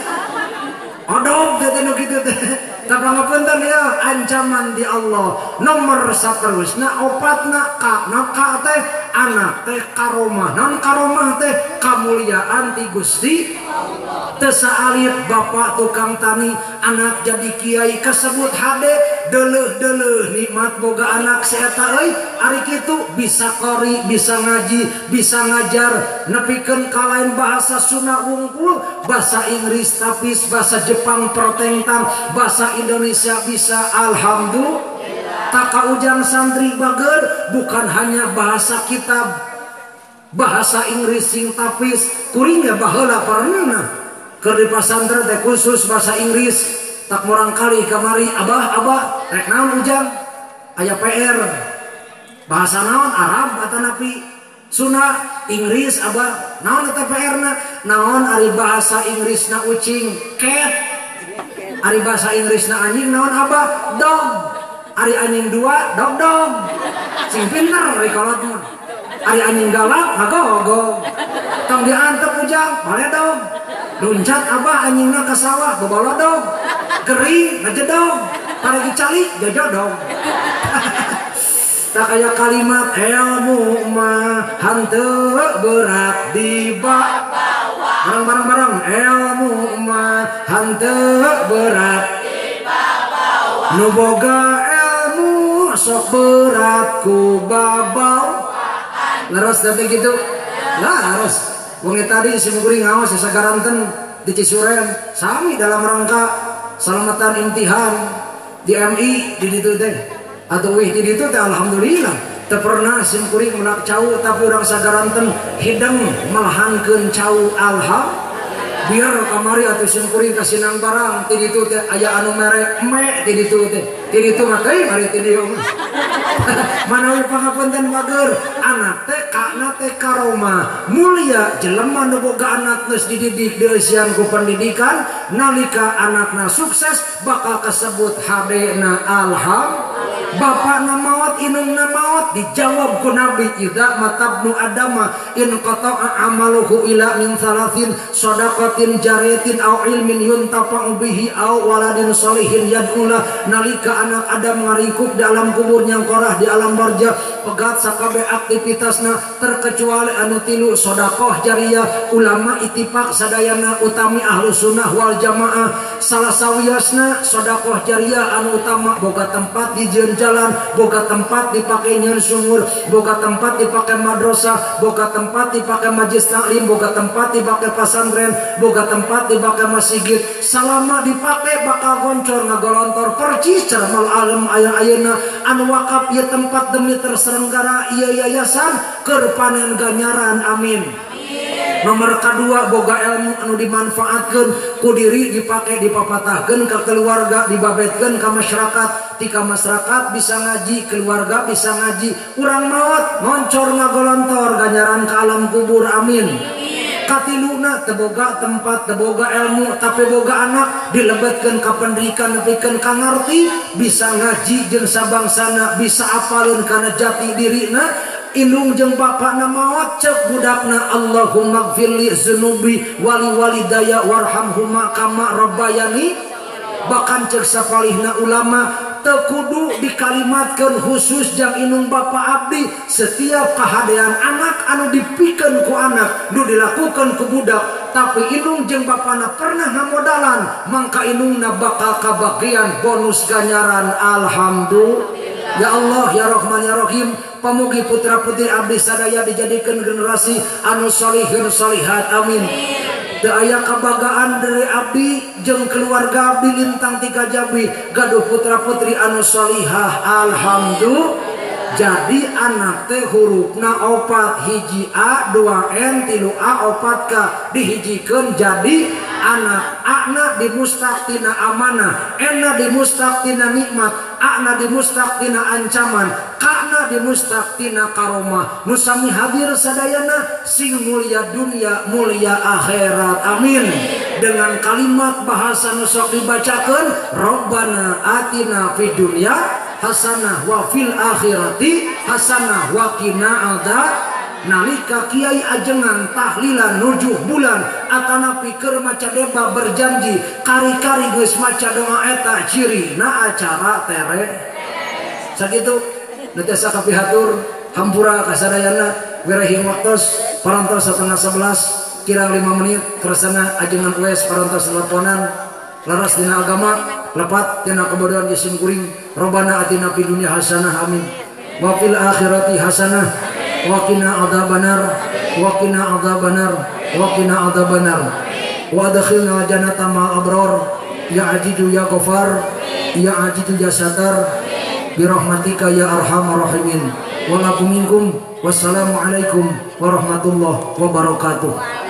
odog teh nu kitu teh tapangapunten ya ancaman di Allah nomor saterusna opatna ka naka teh anak teh karomah non karomah teh kamuliaan ti Gusti Allah teu saalit bapak tukang tani anak jadi kiai kasebut hade deuleuh-deuleuh nikmat boga anak saeta euy ari kitu bisa qori bisa ngaji bisa ngajar nepikeun ka lain bahasa Sunda wungkul bahasa Inggris tapis bahasa Jepang pertengtang bahasa Indonesia bisa alhamdulillah taka ujang santri bager bukan hanya bahasa kitab bahasa Inggris sing tapis kuring ya baheula pernah keur di pasantren teh khusus bahasa Inggris tak murang kali kamari abah abah rek naon ujang aya P R bahasa naon Arab atau napi Sunda Inggris abah naon eta P R na naon ari bahasa Inggris na ucing cat ari bahasa Inggris na anjing naon abah dog ari anjing dua dog dog sing pinter ari kolot mah ari anjing galak ngagogog tong diantep ujang male dog luncat abah anjingna ka sawah babawa dog kering ngajedog paragi cali jajodog tak kaya kalimat ilmu mah hanteu berat di bawah bareng-bareng ilmu mah hanteu berat di bawah nu boga ilmu sok berat ku babau laras tapi gitu laras wong tadi si muguring ngaos sagaranten di Cisuren sami dalam rangka selamatan imtihan di M I di ditu teh atuh wih di ditu teh alhamdulillah teu pernah sim kuring menak cau tapi urang sagaranten hideng melahankeun cau alhamdulillah biar kamari atau sim kuring kasinang barang ti ditu teh aya anu mere me ti ditu teh ti ditu mah teuing ari ti dieu mah manawi pangapunten mager anak teh kana teh karoma mulia jelema nu boga anak geus dididik deusian ku pendidikan nalika anakna sukses bakal kasebut H D-na alhamdulillah bapakna maot inungna maot dijawab ku Nabi idza matabnu adama in qata'a amaluhu ila min salasin shadaqatin jariyatin aw ilmin yuntafa'u bihi aw waladin sholihin yad'ulah nalika anak Adam ngaringkuk di alam kubur yang korah di alam barja pegat sakabe aktivitasna terkecuali anu tilu sedekah jariyah ulama ittifaq sadayana utami ahlu sunnah wal jamaah salah sawiasna sedekah jariyah anu utama boga tempat di jalan boga tempat dipakai nyeun sumur boga tempat dipakai madrasah boga tempat dipakai majelis taklim boga tempat dipakai pesantren boga tempat dipakai masjid salama dipakai bakal goncor ngagolontor percis cermal alam aya-ayeuna anu wakaf ieu tempat demi terselenggara ieu yayasan keur panen ganjaran amin. Nomor kedua boga ilmu anu dimanfaatkeun ku diri dipake dipapatahkeun ka keluarga dibabetkeun ka masyarakat tika masyarakat bisa ngaji keluarga bisa ngaji urang maot ngoncor ngagolontor ganjaran ka alam kubur amin. Katiluna teboga tempat teboga ilmu tapi boga anak dilebetkeun ka pendidikan nepikeun ka ngarti bisa ngaji jeung sabangsana bisa apaleun kana jati dirina indung jeung bapakna maot ceuk budakna Allahumma gfirli dzunubi wali walidaya warhamhuma kama rabbayani bahkan ceuk sapalihna ulama tekudu dikalimatkeun khusus jang inung bapak abdi setiap kahadean anak anu dipikeun ku anak nu dilakukan ku budak tapi inung jeung bapana pernah ngamodalan mangka inungna bakal kabagian bonus ganjaran alhamdulillah. Ya Allah ya Rahman ya Rahim pamugi putra putri abdi sadaya dijadikan generasi anu solihun solihat amin. Teu aya kabagaan dari abdi jeung keluarga abdi lintang tiga jabi gaduh putra putri anu solihah alhamdulillah. Jadi anak teh hurufna opat hiji A dua N tilu A opat K dihijikeun jadi anak akna dimustaq tina amanah enna dimustaq tina nikmat akna dimustaq tina ancaman kana dimustaq tina karomah nu sami hadir sadayana sing mulia dunia mulia akhirat amin. Dengan kalimat bahasa nu sok dibacakeun Rabbana atina fid dunya hasanah wa fil akhirati hasanah wa qina adzab nalika kiai ajengan tahlilan nujuh bulan atana pikeun maca deba berjanji kari-kari geus maca doa eta ciri na acara tere sakitu netesa kapihatur hampura kasadayana wirahing waktos parantos setengah sebelas kirang lima menit keresana ajengan wes parantos teleponan laras dina agama lepat tina kebodohan jisim kuring Rabbana atina fid dunya hasanah amin wa fil akhirati hasanah wa qina adzabannar wa qina adzabannar wa qina adzabannar wa adkhilna jannata ma'al abrar ya ajidu ya ghafar ya ajidu ya satar bi rahmatika ya arhamar rahimin wa lakum minkum wassalamu alaikum warahmatullahi wabarakatuh.